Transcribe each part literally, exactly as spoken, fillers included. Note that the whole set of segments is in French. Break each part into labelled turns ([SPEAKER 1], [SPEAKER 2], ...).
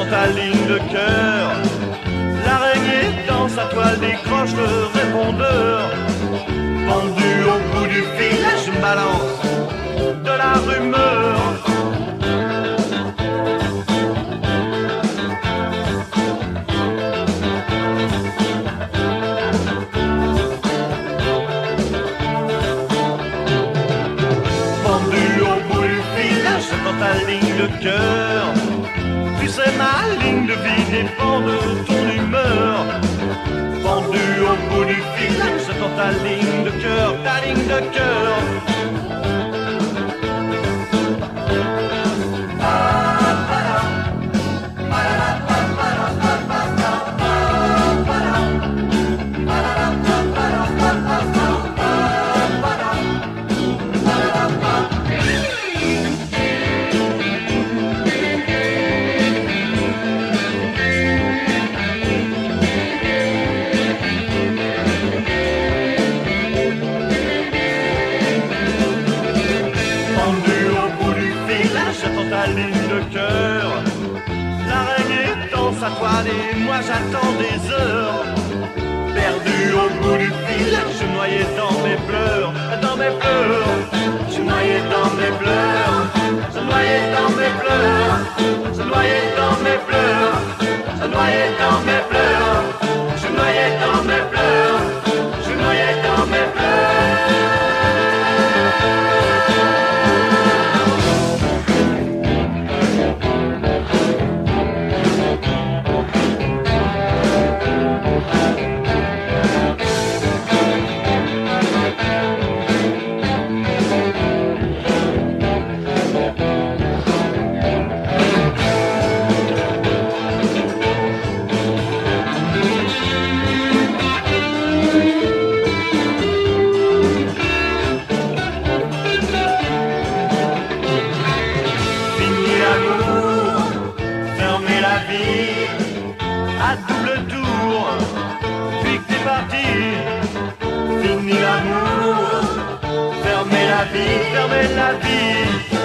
[SPEAKER 1] ta ligne de cœur. L'araignée dans sa toile décroche le répondeur. Pendu au bout du fil, je me balance de la rumeur. Pendu au bout du fil, j'attends ta ligne de cœur. Tu sais, ma ligne de vie dépend de ton humeur. Pendu au bout du fil, j'attends ta ligne de cœur, ta ligne de cœur. Ta ligne de cœur, l'araignée tend sa toile et moi j'attends des heures. Perdu au bout du fil, je noyais dans mes pleurs, dans mes pleurs. Je noyais dans mes pleurs, je noyais dans mes pleurs, je noyais dans mes pleurs, je noyais dans mes pleurs, je noyais dans mes pleurs, je noyais dans mes pleurs. À double tour, puis que t'es parti, fini l'amour, fermez la vie, fermez la vie.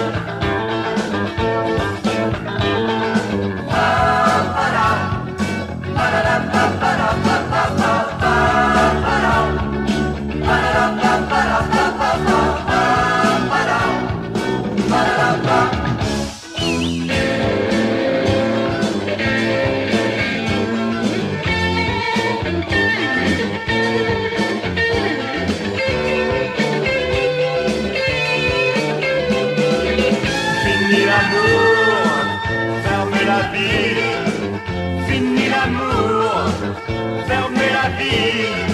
[SPEAKER 1] Fermez la vie, fini l'amour, fermez la vie.